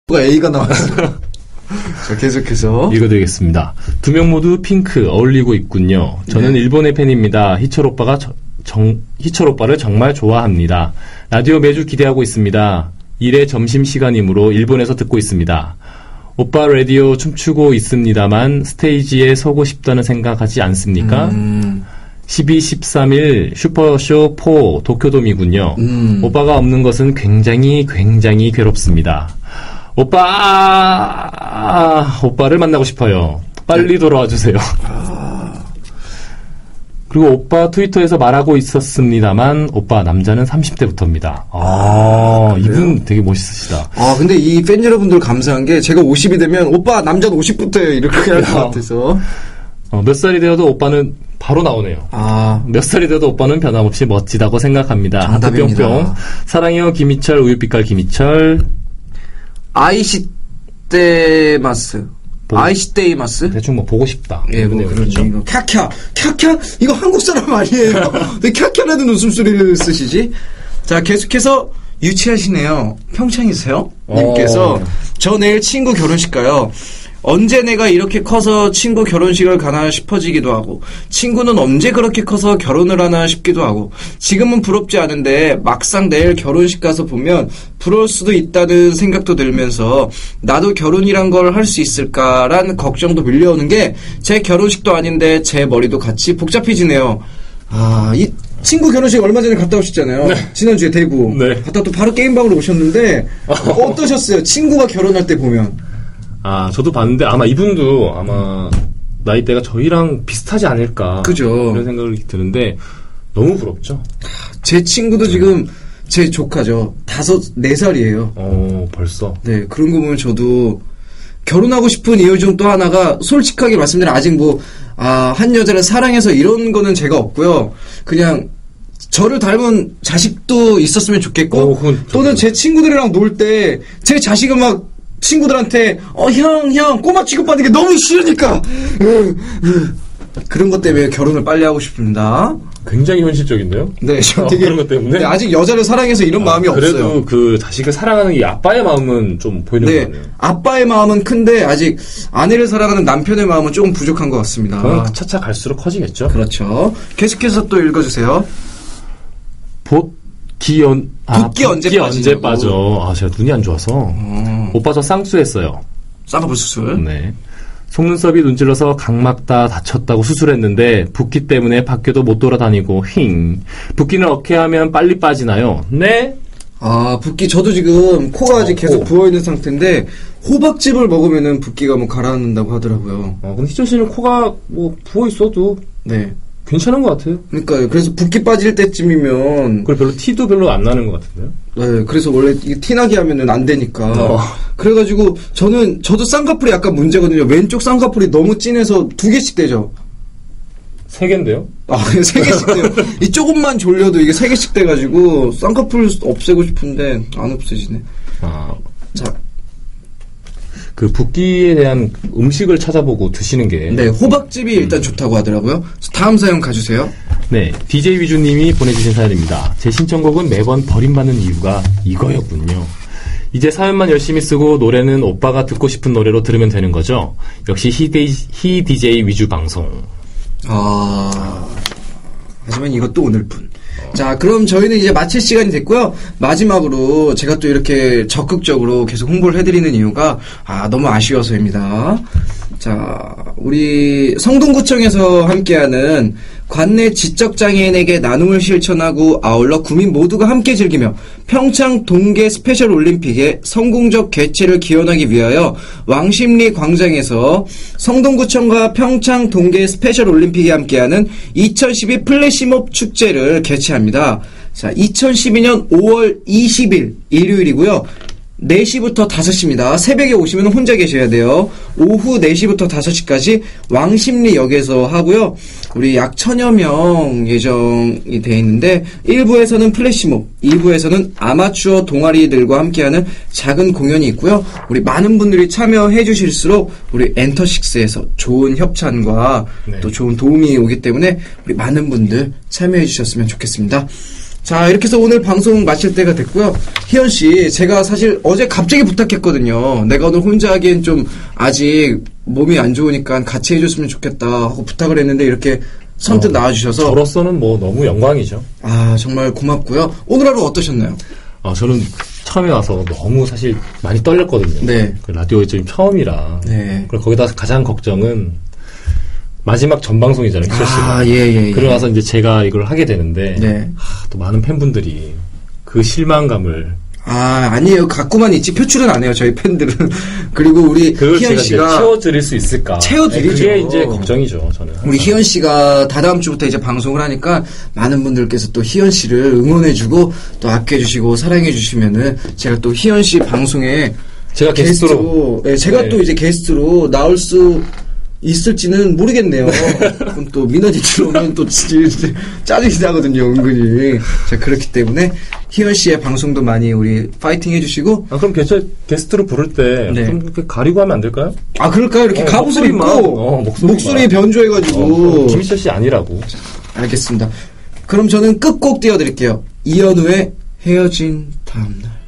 A가 나왔어요. 자, 계속해서 읽어드리겠습니다. 두 명 모두 핑크 어울리고 있군요. 저는 일본의 팬입니다. 희철 오빠를 정말 좋아합니다. 라디오 매주 기대하고 있습니다. 일의 점심시간이므로 일본에서 듣고 있습니다. 오빠 라디오 춤추고 있습니다만 스테이지에 서고 싶다는 생각하지 않습니까? 12, 13일 슈퍼쇼 4 도쿄돔이군요. 오빠가 없는 것은 굉장히 괴롭습니다. 오빠를 만나고 싶어요. 빨리 돌아와 주세요. 그리고 오빠 트위터에서 말하고 있었습니다만 오빠 남자는 30대부터입니다. 이분 되게 멋있으시다. 근데 이 팬 여러분들 감사한 게 제가 50이 되면 오빠 남자는 50부터예요 이렇게 할 것 같아서 몇 살이 되어도 오빠는 바로 나오네요. 몇 살이 되어도 오빠는 변함없이 멋지다고 생각합니다. 정답입니다. 뿅뿅. 사랑해요 김희철 우유빛깔 김희철. 아이시테마스. 대충 뭐 보고 싶다. 예, 뭐 그렇죠. 이거 캬캬 이거 한국 사람 아니에요. 왜 캬캬라는 웃음소리를 쓰시지? 자, 계속해서 유치하시네요. 평창이세요? 님께서 저 내일 친구 결혼식 가요. 언제 내가 이렇게 커서 친구 결혼식을 가나 싶어지기도 하고 친구는 언제 그렇게 커서 결혼을 하나 싶기도 하고 지금은 부럽지 않은데 막상 내일 결혼식 가서 보면 부러울 수도 있다는 생각도 들면서 나도 결혼이란 걸 할 수 있을까라는 걱정도 밀려오는 게 제 결혼식도 아닌데 제 머리도 같이 복잡해지네요. 이 친구 결혼식 얼마 전에 갔다 오셨잖아요. 네. 지난주에 대구. 네. 갔다 또 바로 게임방으로 오셨는데 어떠셨어요? 친구가 결혼할 때 보면. 저도 봤는데 아마 이분도 나이대가 저희랑 비슷하지 않을까. 그죠. 이런 생각이 드는데 너무 부럽죠. 제 친구도 지금 제 조카죠. 4살이에요. 벌써. 네, 그런 거 보면 저도 결혼하고 싶은 이유 중 또 하나가 솔직하게 말씀드리면 아직 한 여자를 사랑해서 이런 거는 제가 없고요. 그냥 저를 닮은 자식도 있었으면 좋겠고 또는 제 친구들이랑 놀 때 제 자식은 막 친구들한테 형 꼬마 취급받는 게 너무 싫으니까 그런 것 때문에 결혼을 빨리 하고 싶습니다. 굉장히 현실적인데요? 네, 되게 그런 것 때문에. 네, 아직 여자를 사랑해서 이런 마음이 그래도 없어요. 그래도 그 자식을 사랑하는 이 아빠의 마음은 좀 보이는 것 같네요. 아빠의 마음은 큰데 아직 아내를 사랑하는 남편의 마음은 조금 부족한 것 같습니다. 그건 차차 갈수록 커지겠죠. 그렇죠. 계속해서 또 읽어주세요. 붓기 언제 빠져. 제가 눈이 안 좋아서. 오빠 저 쌍수했어요. 쌍꺼풀 수술. 네. 속눈썹이 눈질러서 각막 다 다쳤다고 수술했는데 붓기 때문에 밖에도 못 돌아다니고 붓기는 어떻게 하면 빨리 빠지나요? 네? 붓기 저도 지금 코가 아직 계속 부어있는 상태인데 호박즙을 먹으면은 붓기가 가라앉는다고 하더라고요. 근데 희철 씨는 코가 부어있어도 네. 괜찮은 것 같아요. 그러니까요. 그래서 붓기 빠질 때쯤이면 그걸 별로 티도 별로 안 나는 것 같은데요? 네. 그래서 원래 티나게 하면은 안 되니까. 그래가지고 저도 쌍꺼풀이 약간 문제거든요. 왼쪽 쌍꺼풀이 너무 진해서 2개씩 되죠. 3개인데요? 3개씩 돼요. 이 조금만 졸려도 이게 3개씩 돼가지고 쌍꺼풀 없애고 싶은데 안 없어지네. 자. 그 붓기에 대한 음식을 찾아보고 드시는 게. 네, 호박즙이 일단 좋다고 하더라고요. 다음 사연 가주세요. 네, DJ 위주님이 보내주신 사연입니다. 제 신청곡은 매번 버림받는 이유가 이거였군요. 이제 사연만 열심히 쓰고 노래는 오빠가 듣고 싶은 노래로 들으면 되는 거죠. 역시 히 DJ 위주 방송. 하지만 이것도 오늘뿐. 자, 그럼 저희는 이제 마칠 시간이 됐고요. 마지막으로 제가 또 이렇게 적극적으로 계속 홍보를 해드리는 이유가 너무 아쉬워서입니다. 자, 우리 성동구청에서 함께하는 관내 지적장애인에게 나눔을 실천하고 아울러 구민 모두가 함께 즐기며 평창 동계 스페셜 올림픽의 성공적 개최를 기원하기 위하여 왕십리 광장에서 성동구청과 평창 동계 스페셜 올림픽이 함께하는 2012 플래시몹 축제를 개최합니다. 자, 2012년 5월 20일 일요일이고요. 4시부터 5시입니다. 새벽에 오시면 혼자 계셔야 돼요. 오후 4시부터 5시까지 왕십리역에서 하고요. 우리 약 1000여 명 예정이 되어 있는데 1부에서는 플래시몹, 2부에서는 아마추어 동아리들과 함께하는 작은 공연이 있고요. 우리 많은 분들이 참여해 주실수록 우리 엔터식스에서 좋은 협찬과 또 좋은 도움이 오기 때문에 우리 많은 분들 참여해 주셨으면 좋겠습니다. 자, 이렇게 해서 오늘 방송 마칠 때가 됐고요. 희연씨, 제가 사실 어제 갑자기 부탁했거든요. 내가 오늘 혼자 하기엔 좀 아직 몸이 안 좋으니까 같이 해줬으면 좋겠다 하고 부탁을 했는데 이렇게 선뜻 나와주셔서. 저로서는 뭐 너무 영광이죠. 아, 정말 고맙고요. 오늘 하루 어떠셨나요? 저는 처음에 와서 너무 사실 많이 떨렸거든요. 네. 그 라디오에 지금 처음이라. 네. 그리고 거기다 가장 걱정은 마지막 전방송이잖아요, 희철 씨가. 예. 그러고 나서 이제 제가 이걸 하게 되는데, 네. 또 많은 팬분들이 그 실망감을. 아니에요. 갖고만 있지 표출은 안 해요, 저희 팬들은. 그리고 우리 그걸 희연 제가 씨가. 채워드릴 수 있을까. 채워드리죠. 그게 이제 걱정이죠, 저는. 항상. 우리 희연 씨가 다다음 주부터 이제 방송을 하니까 많은 분들께서 또 희연 씨를 응원해주고 또 아껴주시고 사랑해주시면은 제가 또 희연 씨 방송에 제가 게스트로. 네, 제가 네. 또 이제 게스트로 나올 수 있을지는 모르겠네요. 그럼 또 민원이 들어오면 또 진짜 짜증이 나거든요, 은근히. 자, 그렇기 때문에 희연 씨의 방송도 많이 우리 파이팅 해주시고. 그럼 게스트로 부를 때 네. 좀 이렇게 가리고 하면 안 될까요? 그럴까요? 이렇게 갑옷을 입고 목소리만. 목소리 변조해가지고. 김희철 씨 아니라고. 알겠습니다. 그럼 저는 끝곡 띄워드릴게요. 이현우의 헤어진 다음날.